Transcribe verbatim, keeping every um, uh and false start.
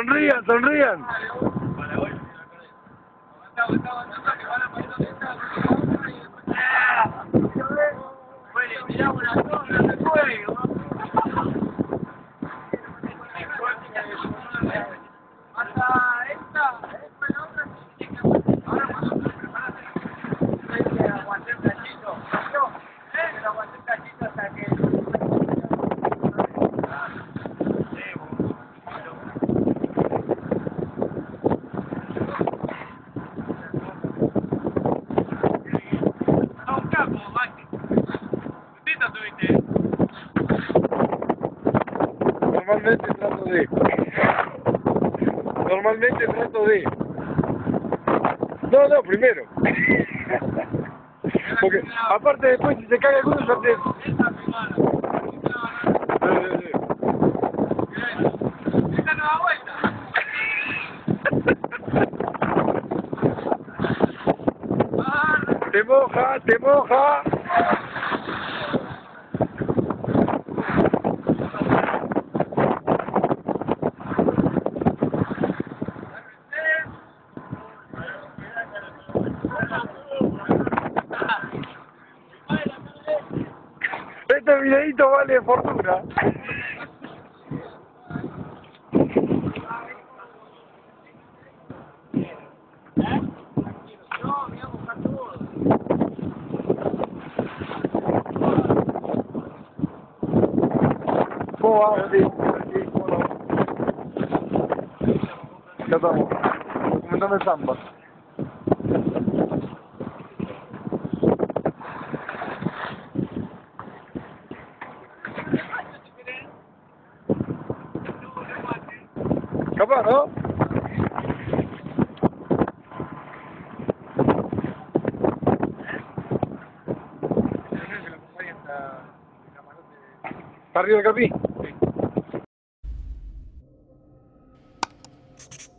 Sonrían, sonrían. Normalmente trato de... Normalmente trato de... No, no, primero. Porque aparte después si se cae alguno ya te... ¡Esta nueva vuelta! Te moja, te moja. Este videito vale fortuna. ¿Cómo va? Sí, sí, ¿cómo no? Ya estamos. Documentando el samba. Capaz, ¿no? ¿Está arriba del Capi? Sí.